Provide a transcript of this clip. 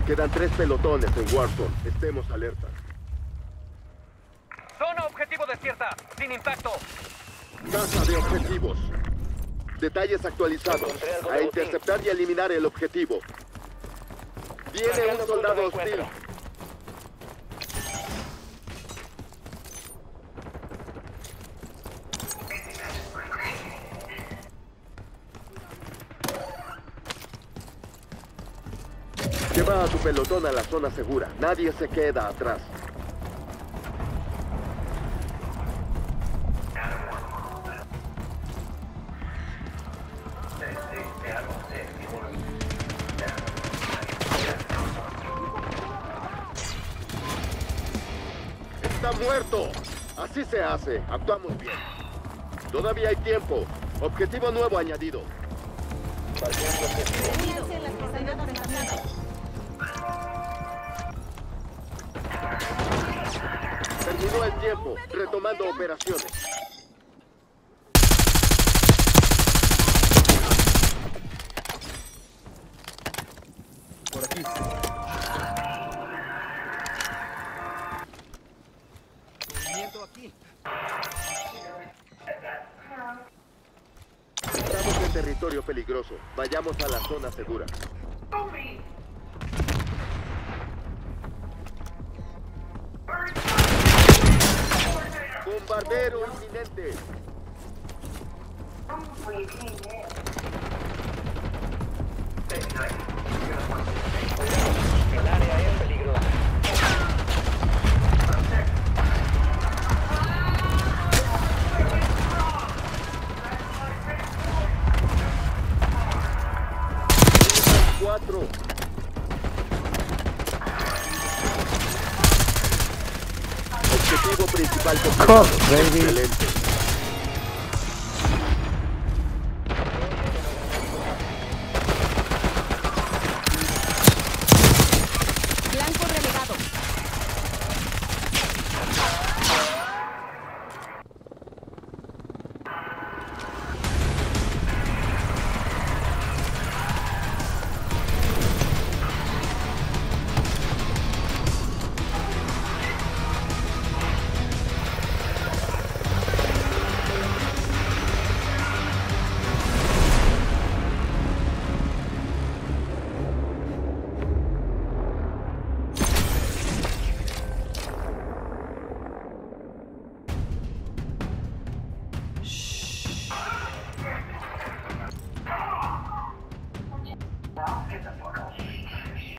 Quedan 3 pelotones en Warzone. Estemos alerta. Zona objetivo desierta. Sin impacto. Caza de objetivos. Detalles actualizados. A interceptar y eliminar el objetivo. Viene un soldado hostil. Lleva a tu pelotón a la zona segura. Nadie se queda atrás. ¡Está muerto! Así se hace. Actuamos bien. Todavía hay tiempo. Objetivo nuevo añadido. Terminó el tiempo. Retomando operaciones. Por aquí. Movimiento aquí. Estamos en territorio peligroso. Vayamos a la zona segura. Bombardero inminente. El área es peligrosa. Cuatro. Objetivo principal completado. Excelente.